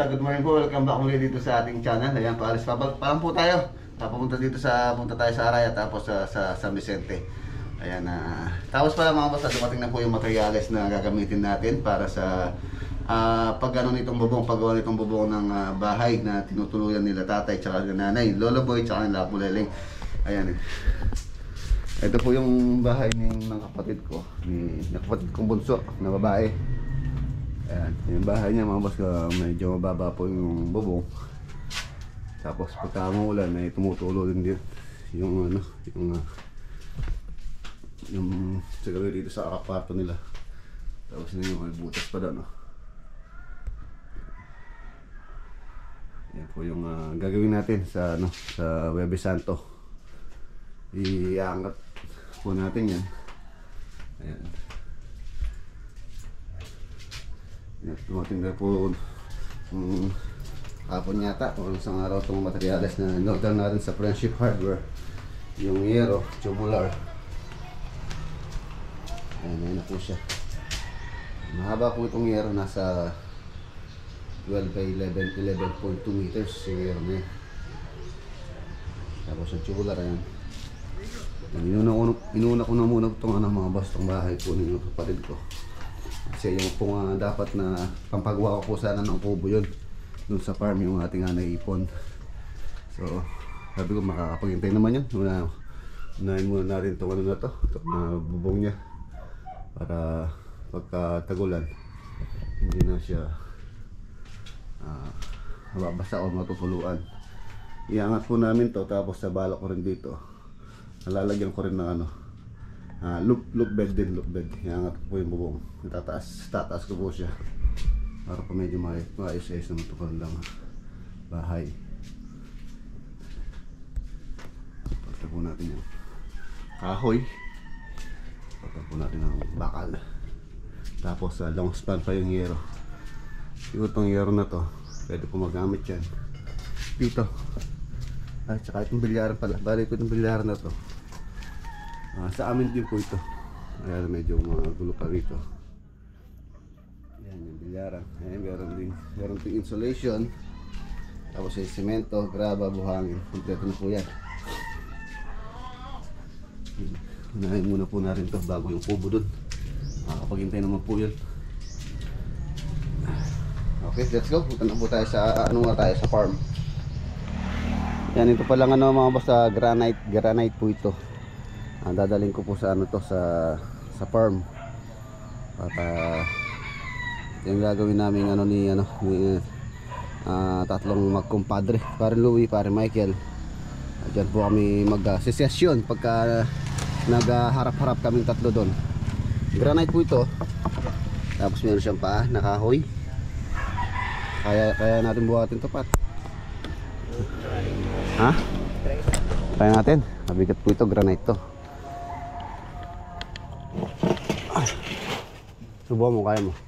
good morning po. Welcome back muli dito sa ating channel. Ayan, paalis pa. Parang po tayo. Punta tayo sa Araya tapos sa San Vicente. Ayan, tapos pala mga boss, dumating na po yung materials na gagamitin natin para sa paggawa nitong bubong ng bahay na tinutuluyan nila tatay tsaka nanay, Lolo Boy tsaka nila Puleleng. Ayan. Ito po yung bahay ng kapatid ko, ng kapatid kong bunso na babae. Ayan, yung bahay niya mga boss, medyo mababa po yung bubong. Tapos pagka umuulan ay tumutulo din yung yung siguro dito sa kwarto nila. Tapos na yung butas pa doon. Yan po yung gagawin natin sa sa Huwebes Santo. Iangat po natin yan. Ayan. Dumating na po hapon yata kung isang araw itong materials na in-order natin sa Friendship Hardware, yung yero, tubular. Ayan na po siya. Mahaba po itong yero, nasa 12 by 11.2 meters yung yero na yan. Tapos yung tubular, ayan. Inuna ko na muna itong mga boss, itong bahay po ng kapatid ko. Kasi yung pong dapat na pampagawa ko po sana ng kubo yun dun sa farm, yung ating naipon. So sabi ko makakapaghintay naman yun. Unahin muna natin itong na to, itong bubong niya, para pagka tagulan hindi na siya mababasa o matutuluan. Iangat po namin to, tapos sa balak ko rin dito nalalagyan ko rin ng loop bed din, loop bed. Iangat po yung bubong, tataas ko po siya para po medyo maayos-ayos naman ito lang bahay. Pagta po natin yung kahoy, pagta po natin ang bakal, tapos long span pa yung yero. Itong yero na to pwede po magamit yan dito. Ay, tsaka itong bilyaran pala, balik ko itong bilyaran na to. Sa amin din po ito. Ayan, medyo magulo pa rito. Ayan yung bilyaran. Ayan, meron din insulation. Tapos yung semento, graba, buhangin. Kompleto na po yan. Unahin muna po natin ito bago yung kubo dun. Makapaghintay naman po yun. Okay, let's go. Punta na po tayo sa sa farm. Yan, ito pa lang mga boss, granite po ito. Dadaling ko po sa sa farm para yung gagawin namin ni tatlong magkumpadre, pare Louie, pare Michael. Diyan po kami mag-session pagka nagharap-harap kaming tatlo doon. Granite po ito. Tapos meron siyang paa na kahoy. Kaya natin buhatin to, Pat. Ha? Try natin. Mabigat po ito, granite to. Subuhan mo, kaya mo?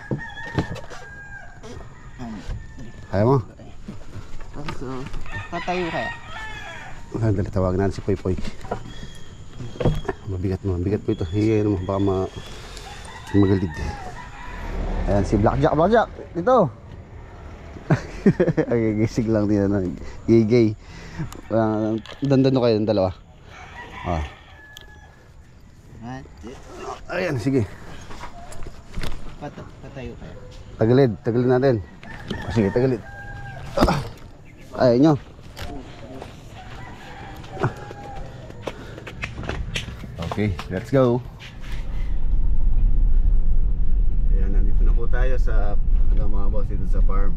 Kaya mo? So, patayo kaya? Dali, tawagan natin si Poy Poy. Mabigat po ito. Hiyayin mo, baka magalid. Ayan si Blackjack, dito. Gigisig lang din, gay. Dandan kayo ng dalawa. Ayan, sige. Patayo kaya? Tagilid natin. Sige, tagilid. Ayaw nyo. Okay, let's go. Ayan, nandito na po tayo sa mga boss dito sa farm.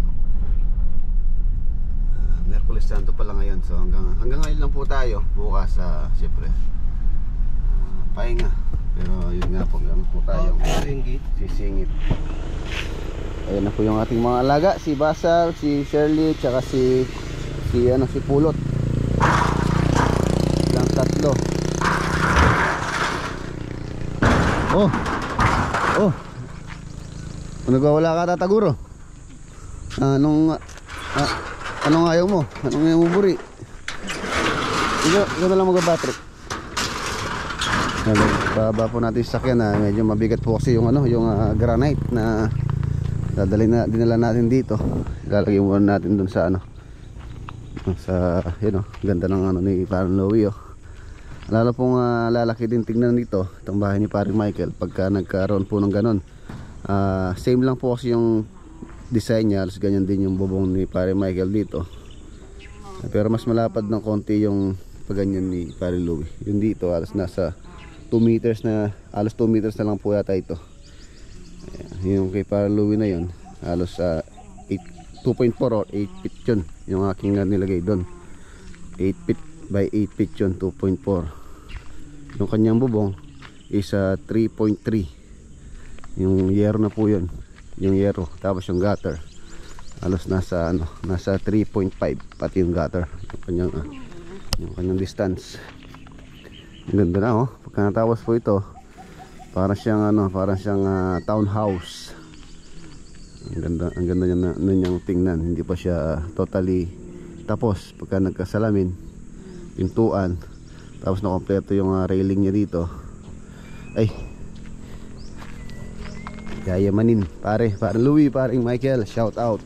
Merkulis Santo pala ngayon, so hanggang ngayon lang po tayo. Bukas siyempre pahinga, pero yun nga po, gano'n po tayo sisingit. Ayan na po yung ating mga alaga, si Basal, si Shirley, tsaka si Pulot. Lang tatlo. Nagwawala ka, Tataguro? Anong ayaw mo? Anong ayaw mo, Buri? Ikaw na lang mag-battery. Baba po natin yung sakyan, medyo mabigat po kasi yung granite na dinala natin dito. Ilalagay muna natin dun sa ano, sa yun, ganda ng ano ni Parang Louie, lalo pong lalaki din tingnan dito itong bahay ni Paring Michael pagka nagkaroon po ng ganon. Same lang po kasi yung design niya, halos ganyan din yung bubong ni Paring Michael dito, pero mas malapad ng konti yung pagganyan ni Paring Louie. Yung dito halos nasa 2 meters na, halos 2 meters na lang po yata ito. Yung kay Paring Louie na yun halos 2.4 or 8 feet yun yung aking nilagay doon. 8 feet by 8 feet yun, 2.4. Yung kanyang bubong is 3.3. Yung yero na po yun, yung yero, tapos yung gutter halos nasa ano, nasa 3.5 pati yung gutter, yung kanyang distance. Ang ganda na pagka natapos po ito, para siyang ano, para siyang townhouse. Ang ganda niya na niyang tingnan. Hindi pa siya totally tapos. Pagka nagkasalamin, pintuan, tapos na kompleto yung railing niya dito, ay yayamanin. Parang Louie, Paring Michael, shout out.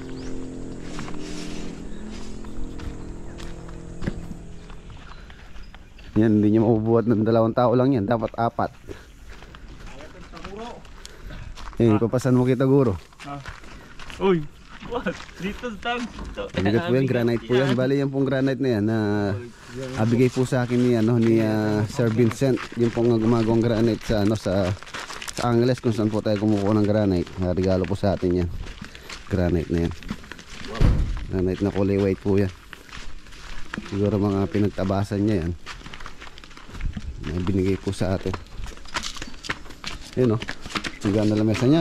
Yan, hindi niya mabubuhat ng 2 tao lang yan, dapat 4. Papasan mo kita, guro. Uy, what? Dito tag. Bigat po yan, granite po yan. Bali yan pong granite na yan na abigay po sa akin ni ni Sir Vincent. Yung pong gumagawang granite sa sa Angeles, kung saan po tayo kumukuha ng granite. Regalo po sa atin yan. Granite na yan. Granite na kulay white po yan. Siguro mga pinagtabasan niya yan. Binigay po sa atin. Yun ang ganda lamesa niya,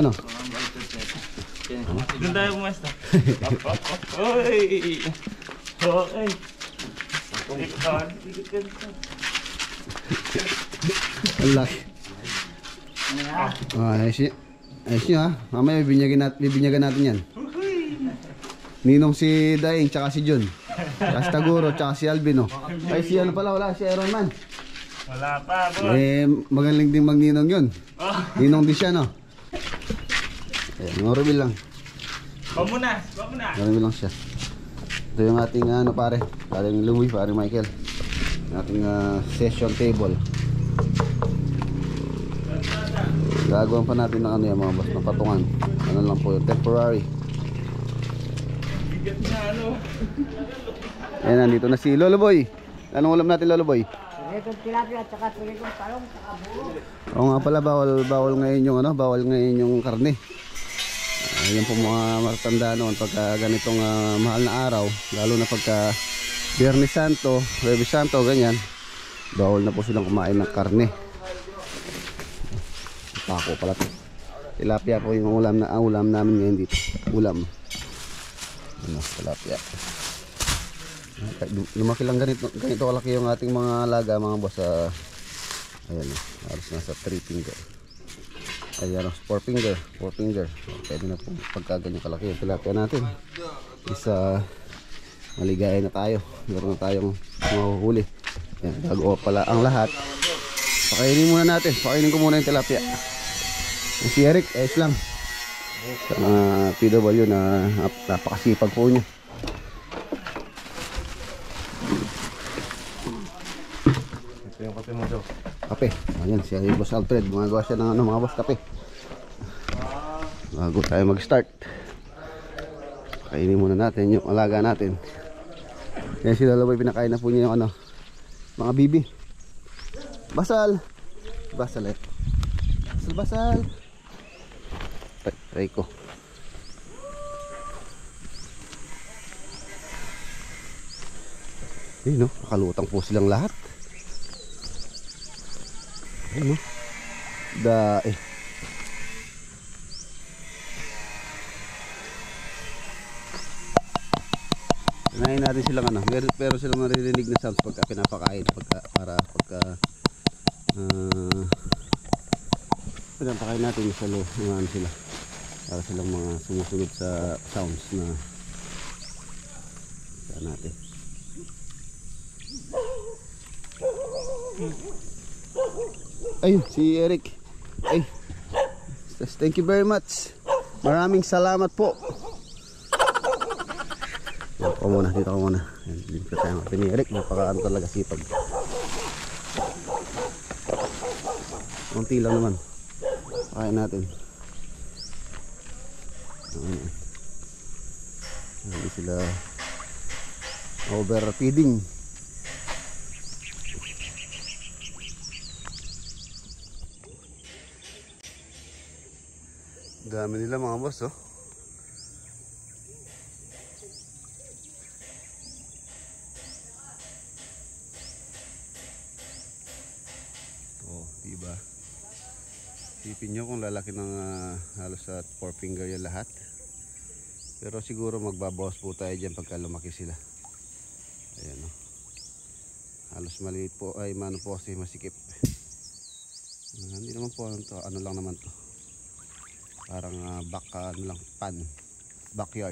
Doon tayo bumasta. Oy! Okay. Ang laki. Ayos nyo mamaya bibinyagan natin yan. Ninong si Daing tsaka si John, tsaka si Taguro tsaka si Alvin. Ay si ano pala, wala si Iron Man. Wala pa, boss. Magaling din magninong yun. Ninong din siya, ayan, reveal lang. Pamunas. Reveal lang siya. Ito yung ating pare, Paring Louie, Paring Michael, ating session table. Gagawin pa natin ng yung mga boss, ng patungan. Ano lang po yung temporary. Bigat na Ayan, nandito na si Lolo Boy. Anong ulam natin, Lolo Boy? Itong tilapia at saka tulikong talong saka bulo. Oo nga pala, bawal ngayon yung bawal ngayon yung karne. Yan po mga matanda noon pagka ganitong mahal na araw, lalo na pagka Biyernes Santo, Huwebes Santo, ganyan, bawal na po silang kumain ng karne. Pako pala to. Tilapia po yung ulam namin ngayon dito. Ulam. Tilapia. Lumaki lang ganito kalaki yung ating mga alaga, mga boss. Ayan, halos nasa 3 finger. Ayan, 4 finger. Pwede na po pagka ganyan kalaki yung tilapia natin. Isa maligaya na tayo. Meron na tayong mahuhuli. Ayan, bago pala ang lahat, pakainin muna natin. Pakainin ko muna yung tilapia. Si Eric, ayos lang. Sa mga PW na napakasipag po niya. Ito yung kape mo daw. Kape. Ayan, si Boss Alfred. Gumagawa siya ng mga boss kape. Bago tayo mag-start, kainin muna natin yung alaga natin. Kaya si Lalaboy, pinakain na po niya yung mga bibi. Basal. Basal. Try ko. Ayun, nakalutang po silang lahat. Ayun, dae. Tanayin natin silang pero silang maririnig na sounds pagka pinapakain, pinapakain natin sa mga sila, para silang mga sumusunod sa sounds na natin. Ayun, si Eric. Ay, thank you very much. Maraming salamat po. Dito ko muna, dito ko muna. Dito tayo natin ni Eric, napakaano talaga sipag. Kunti lang naman. Kaya natin. Hindi sila overfeeding. Dami nila mga boss, oh. Oh, diba? Isipin nyo kung lalaki ng halos at 4 finger yung lahat. Pero siguro magbabawas po tayo dyan pagka lumaki sila. Ayan, oh. Halos maliit po, ay mano po kasi masikip. Hindi naman po ano lang naman to. Parang ano lang, backyard.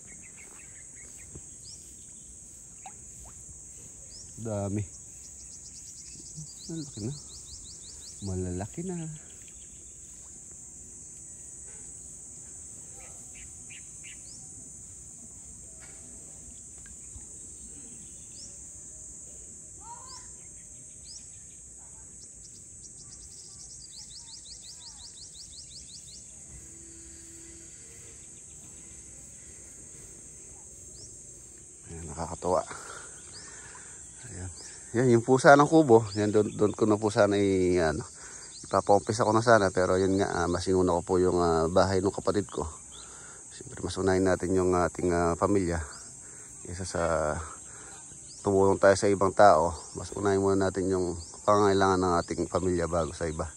Dami. Malalaki na. Malalaki na. Nakakatuwa. Ayan. Yan yung pusa ng kubo. Yan doon ko na po sana ipapa-umpisa ko na sana, pero yun nga masinguna ko po yung bahay ng kapatid ko. Siyempre mas unahin natin yung ating pamilya. Kaysa sa tumulong tayo sa ibang tao, mas unahin muna natin yung pangangailangan ng ating pamilya bago sa iba.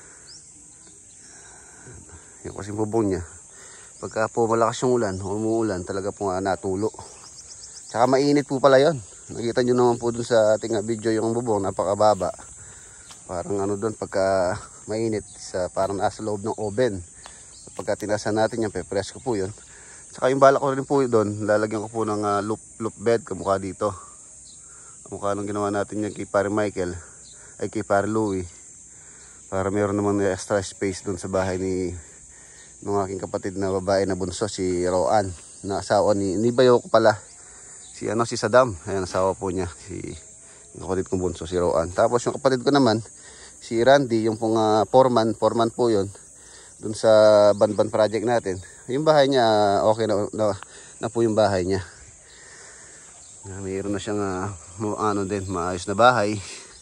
Yung kasing bubong niya, pagka po malakas yung ulan, umuulan, talaga po natulo. Tsaka mainit po pala yun. Nakita nyo naman po dun sa ating video yung bubong, napakababa. Parang ano dun, pagka mainit, parang nasa loob ng oven. Pagka tinasan natin yan, pepresko po yun. Tsaka yung balak ko rin po dun, lalagyan ko po ng loop bed, kamukha dito. Kamukha nung ginawa natin yan kay Pare Michael, ay kay Pare Louie. Para meron naman extra space dun sa bahay ng aking kapatid na babae na bunso, si Roan. Na asawa ni Bayo ko pala. Si Saddam, ayan asawa po niya, yung kapatid kong bunso, si Roan. Tapos yung kapatid ko naman, si Randy, yung pong foreman po yun, dun sa Banban project natin. Yung bahay niya, okay na po yung bahay niya. Mayroon na siyang maayos na bahay.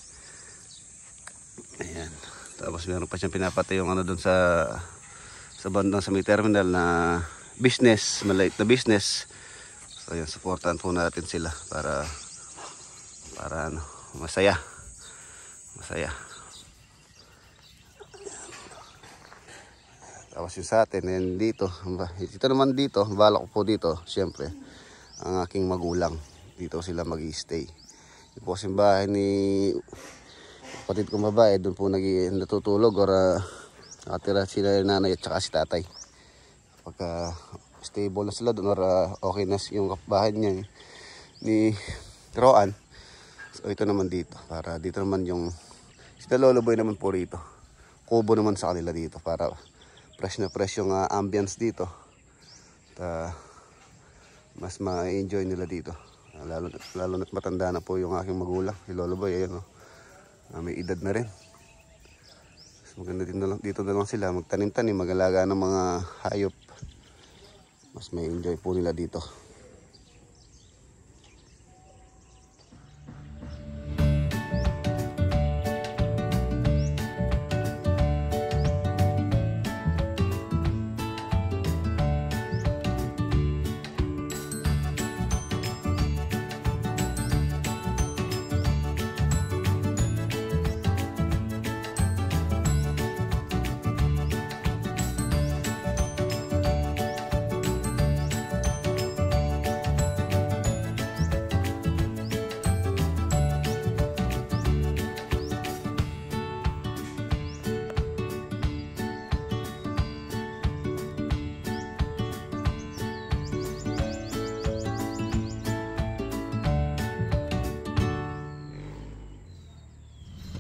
Ayan. Tapos meron pa siyang pinapatay yung dun sa bandang sa may terminal na business, maliit na business. So yan, supportan po natin sila para masaya. Tapos yung sa atin, yan dito naman dito, balak ko po dito, siyempre, ang aking magulang. Dito sila mag-i-stay. Yung po kasing bahay ni kapatid kong babae, doon po natutulog or nakatira sila nanay at saka si tatay. Pagka stable na sila doon or okay na yung bahay niya ni Roan. So ito naman dito, para dito naman yung sila Lolo Boy naman po rito. Kubo naman sa kanila dito para fresh na fresh yung ambience dito. At mas ma-enjoy nila dito. Lalo na't matanda na po yung aking magulang, si Lolo Boy. Ayan, may edad na rin. So, maganda dito na lang sila magtanim-tanim, mag-alaga ng mga hayop. Mas may enjoy po nila dito.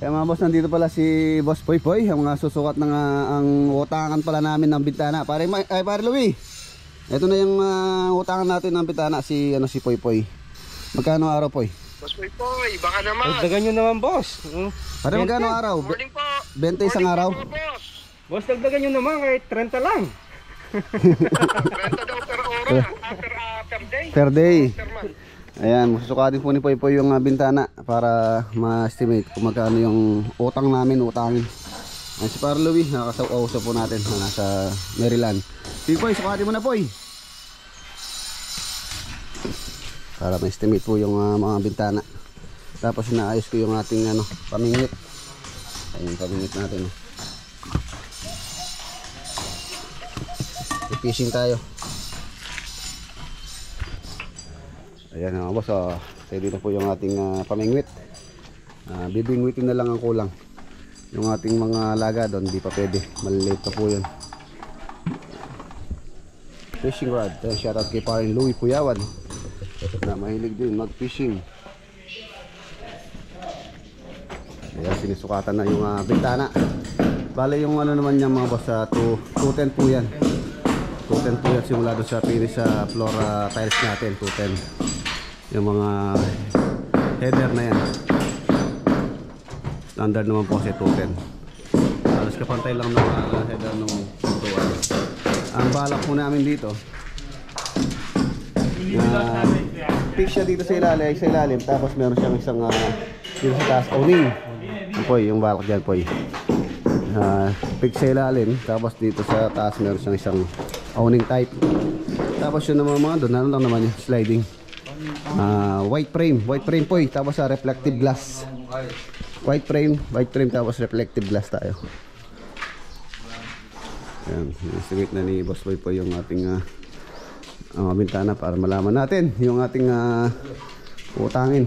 Kaya mga boss, nandito pala si Boss Poy Poy. Ang mga susukat ng ang utangan pala namin ng bintana. Pare Louie. Ito na yung utangan natin ng bintana, si Poy Poy. Magkano araw, Poy? Boss Poy, baka naman. Dagdagan nyo naman, boss. Pare, magkano araw? Morning po. 20 isang araw. Morning po, boss. Boss, dagdagan nyo naman kahit 30 lang. 20 daw per ora. Per day. Per day. Per month. Ayan, susukatin po ni Poy Poy yung bintana para ma-estimate kung magkano yung utang namin, utangin. Ayan, si Pare Louie, nakakausap po natin na nasa Maryland. Si Poy, sukatin mo na, Poy. Para ma-estimate po yung mga bintana. Tapos inaayos ko yung ating pamingwit. Ayun, pamingwit natin. Fishing tayo. Ayan mga boss, ready na po yung ating pamingwit. Bibingwitin na lang ang kulang. Yung ating mga laga doon, di pa pwede. Maliliit pa po yun. Fishing rod. Shoutout kay Pare Louie Puyawan na mahilig din mag-fishing. Ayan, sinisukatan na yung bintana. Bale yung naman niya mga boss, 210 po yan. 210 po yan simula doon sa finish sa floor tiles natin, 210. Yung mga header na yan standard naman po kasi 210. Halos kapantay lang ng header ng pintuan. Ang balak po namin dito fix siya dito sa ilalim, tapos meron siyang isang dito sa taas awning. Poy, yung balak dyan, Poy. Fix sa ilalim, tapos dito sa taas meron siyang isang awning type. Tapos yun naman mga doon, ano lang naman yung sliding white frame Poy, tapos reflective glass. White frame tapos reflective glass tayo. Ayan, estimate na ni Boss Poy Poy yung ating bintana para malaman natin yung ating utangin.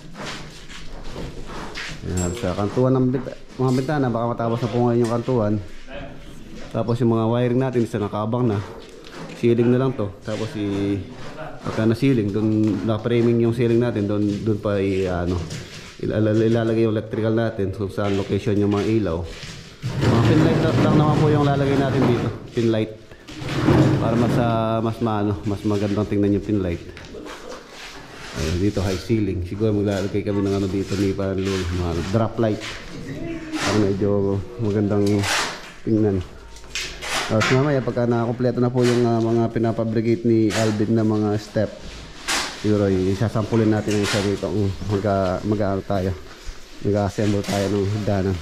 Ayan, sa kantuan ng mga bintana, baka matapos na po ngayon yung kantuan. Tapos yung mga wiring natin isa nakabang na, ceiling na lang to. Tapos pagka na ceiling, doon na framing yung ceiling natin, doon pa ilalagay yung electrical natin kung saan location yung mga ilaw. Mga pin light lang naman po yung lalagay natin dito, pin light, para mas magandang tingnan yung pin light. Ayun, dito high ceiling, siguro maglalagay kami ng dito ni parang mga drop light para medyo magandang tingnan. Tapos mamaya pagka nakakompleto na po yung mga pinapabricate ni Alvin na mga step, siguro isasampulin natin ang isa dito kung mag-assemble tayo ng hagdanan.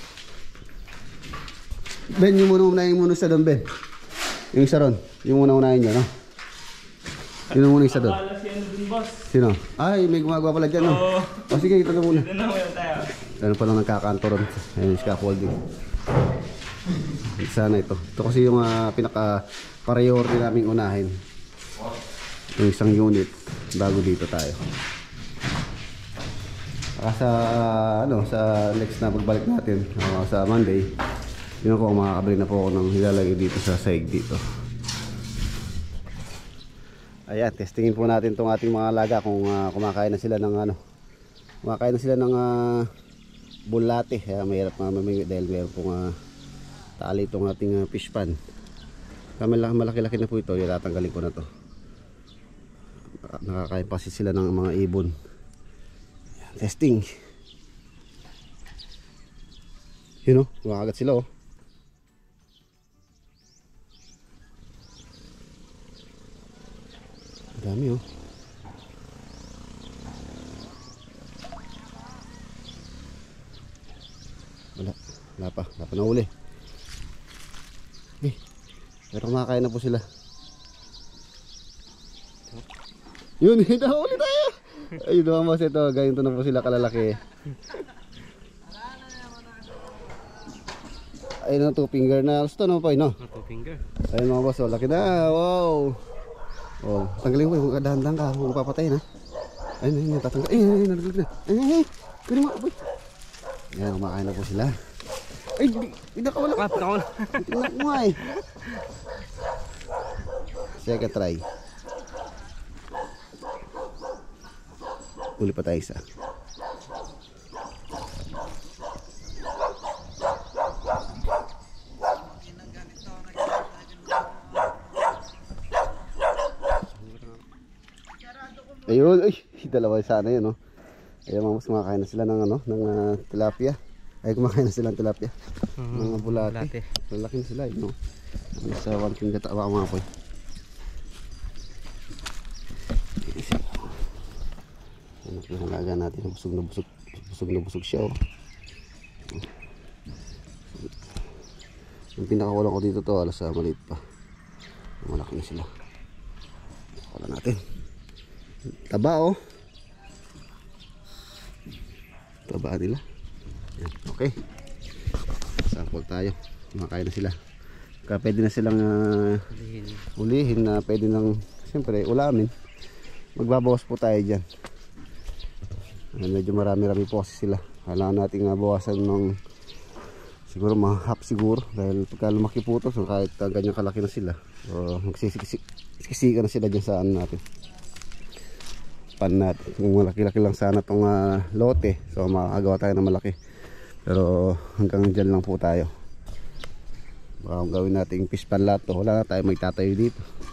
Ben, yung unahin muna isa doon, Ben. Yung isa ron, yung unahin nyo, no? Yun muna isa doon. Sino? Ay, may gumagawa pala dyan, no? O sige, ito na muna. Ano pa lang nagkakanto ron. Ayun, scaffolding. Sana ito kasi yung pinaka-priority naming unahin, yung isang unit bago dito tayo. Sa next na pagbalik natin sa Monday, yun ako, makakabili na po ako ng ilalagay dito sa saig dito. Ayan, testingin po natin itong ating mga alaga kung kumakain na sila ng bulate. Kaya mahirap mamimingwit dahil meron pong tali itong ating fish pan. Malaki-laki na po ito, itatanggalin ko na to. Nakakain pa sila ng mga ibon. Testing. Yun o, kumakagat sila o. Dami o. Wala pa nahuli. Pero kumakain na po sila. Yun, nahuli tayo. Ayun naman mas ito, ganito na po sila kalalaki. Ayun na, 2 finger na. Gusto na po, no? 2 finger. Ayun mga boss, laki na. Wow. Oh, tanggalin mo yung dahan-dahan ka, kung papatay na. Ayun, tatanggal. Ayun, nalaglag na. Ayun, kunin mo, boy. Ayan, kumakain na po sila. Ay, hindi nakawala. Tingnan mo nga eh. Second try. Uli pa tayo isa. Ayun, ay, dalawa sana yun, no? Ayun, mga boss, kumakain na sila ng, ano, ng tilapia. Ay, kumakain na sila ng tilapia. Mga bulate. Malaki na sila, no? Sa 1 king gatawa mga boy. Ano pinalaga natin, busog na busog. Busog na busog siya, oh. Yung pinakawalan ko dito to, alas maliit pa. Malaki na sila. Wala natin. Taba, oh. Taba nila. Yan. Okay. Sample tayo. Kumakain na sila. Kaya pwede na silang ulihin na pwede nang siyempre ulamin. Magbabawas po tayo dyan. Medyo marami-rami po kasi sila. Kailangan natin bawasan ng siguro mga half siguro. Dahil pagka lumaki po ito, so kahit ganyan kalaki na sila, so magsisika na sila dyan sa ano natin. Pan natin. Kung malaki-laki lang sana itong lote, so makagawa tayo ng malaki. Pero hanggang dyan lang po tayo. Baka gawin natin fish pan lahat to. Wala na tayo magtatayo dito.